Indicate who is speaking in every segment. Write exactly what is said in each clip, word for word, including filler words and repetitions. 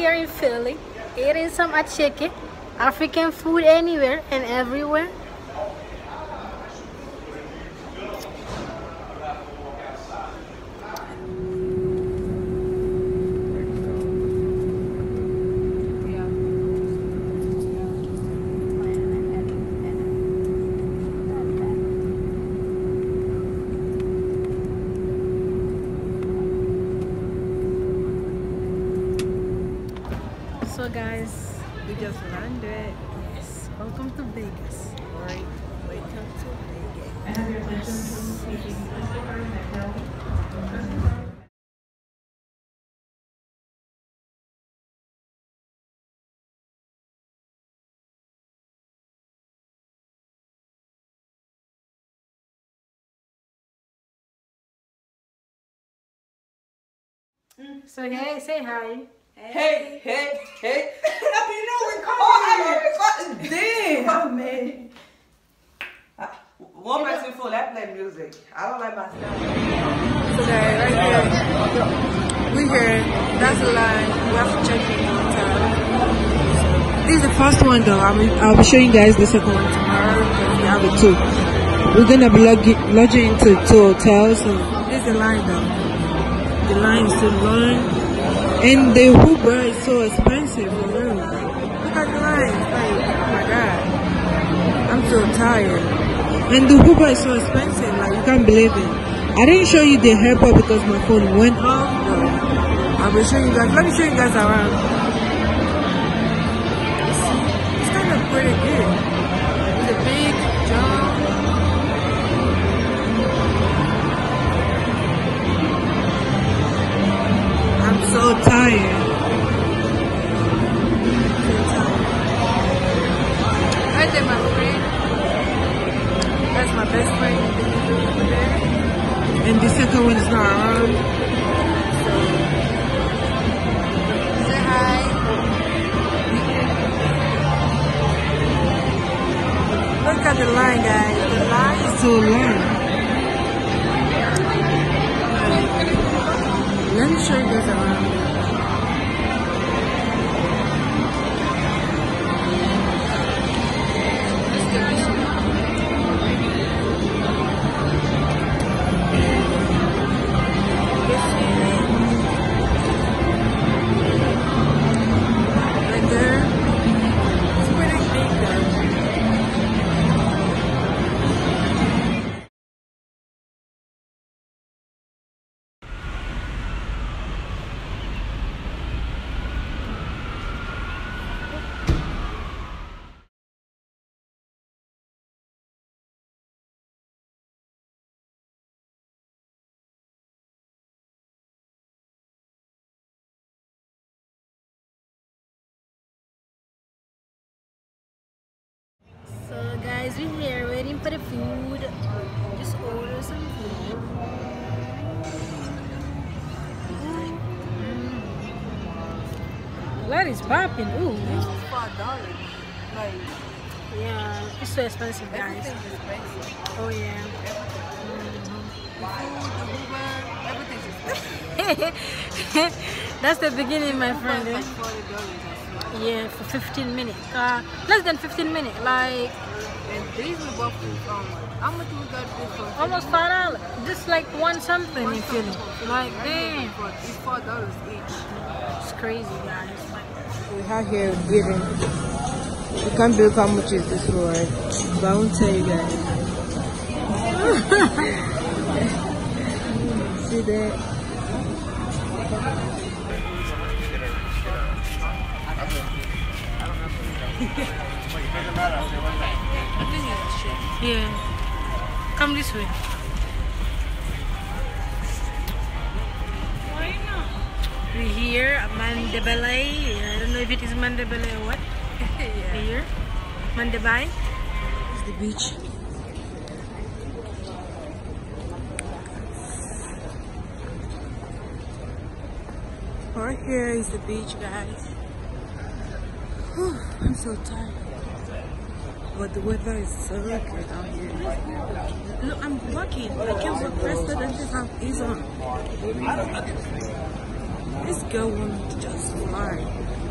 Speaker 1: here in Philly, eating some chicken, African food anywhere and everywhere. So guys,
Speaker 2: We just landed.
Speaker 1: yes, welcome to Vegas.
Speaker 2: Right. Welcome to Vegas.
Speaker 1: So hey, say hi.
Speaker 2: Hey, hey, hey. You know we're coming. Oh, I know we're Damn. Oh, man. One person full, I play music. I don't like my style. So guys, right here. We here. That's the line. We have to check in on time. This is the first one though. I mean, I'll be showing you guys the second one tomorrow. We have it too. We're gonna be lodging, lodging into two hotels. So this is the line though. The line is so long. And the Uber is so expensive for real. Look at the line. Like, oh my god. I'm so tired. And the Uber is so expensive. Like, you can't believe it. I didn't show you the airport because my phone went off. But I will show you guys. Let me show you guys around. It's kind of pretty good. It's a big jump. I'm so tired. So tired. Right there, my friend. That's my best friend over there. And the second one is not around. So, say hi. Look at the line, guys. The line is so long. Let me show you guys around. Right there. It's pretty big there.
Speaker 1: So guys, we're here waiting for the food. Just order some food. Mm. That is popping. Ooh.
Speaker 2: This is five dollars. Like,
Speaker 1: Yeah, it's so expensive, guys.
Speaker 2: everything's expensive.
Speaker 1: Oh yeah.
Speaker 2: The food, the Uber, everything's expensive.
Speaker 1: That's the beginning, my
Speaker 2: Uber
Speaker 1: friend.
Speaker 2: is
Speaker 1: eh?
Speaker 2: like forty dollars.
Speaker 1: Yeah, for fifteen minutes. Uh, less than fifteen minutes. Like
Speaker 2: And these we bought from, how much we got this from?
Speaker 1: almost five dollars. Just like one something,
Speaker 2: One
Speaker 1: you feel it.
Speaker 2: something.
Speaker 1: Like damn,
Speaker 2: It's four dollars each.
Speaker 1: it's crazy, guys.
Speaker 2: We have here giving. You can't believe how much is this for, right? But I won't tell you guys. See that?
Speaker 1: Yeah, come this way. We're here at Mandebele. I don't know if it is Mandebele or what.
Speaker 2: Yeah.
Speaker 1: Here, Mandebay.
Speaker 2: It's the beach. Right here is the beach, guys. Whew, I'm so tired. But the weather is so good out here. Look, I'm walking. I can't walk faster than this. Have is on. This girl wants to just fly.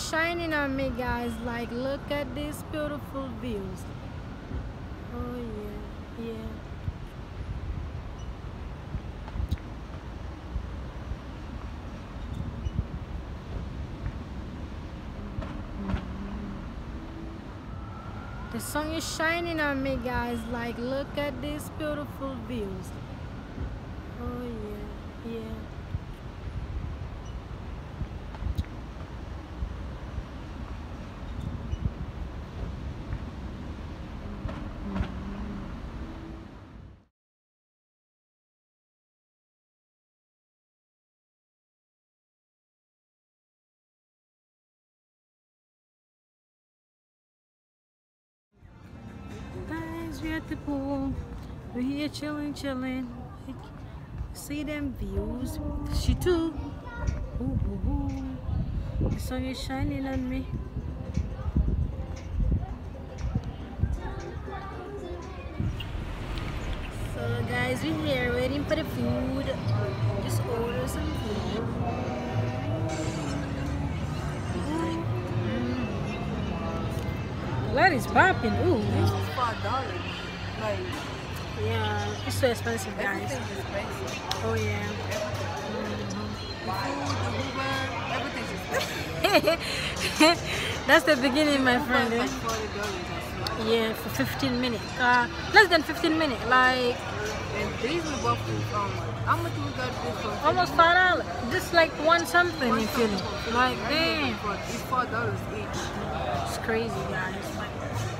Speaker 1: shining on me, guys. Like, look at these beautiful views. Oh yeah, yeah. The sun is shining on me, guys. Like, look at these beautiful views. Oh yeah, yeah. Guys, we're at the pool. We're here chilling, chilling. See them views. She too. Ooh, ooh, ooh. The sun is shining on me. So guys, we're here waiting for the food. Just order some food. That is popping. Ooh.
Speaker 2: This is five dollars. Like,
Speaker 1: yeah, it's so expensive, guys.
Speaker 2: everything's expensive.
Speaker 1: Oh yeah.
Speaker 2: The food, the Uber, everything's expensive.
Speaker 1: That's the beginning, my friend.
Speaker 2: Uber
Speaker 1: eh?
Speaker 2: is like forty dollars, I swear.
Speaker 1: Yeah, for fifteen minutes. Uh, less than fifteen minutes. Like
Speaker 2: And these we bought for um, how much we got this for?
Speaker 1: almost five dollars. Just like one something,
Speaker 2: One
Speaker 1: you feel
Speaker 2: something
Speaker 1: me?
Speaker 2: for
Speaker 1: Like
Speaker 2: fifty.
Speaker 1: damn,
Speaker 2: It's four dollars each.
Speaker 1: it's crazy, guys. Like,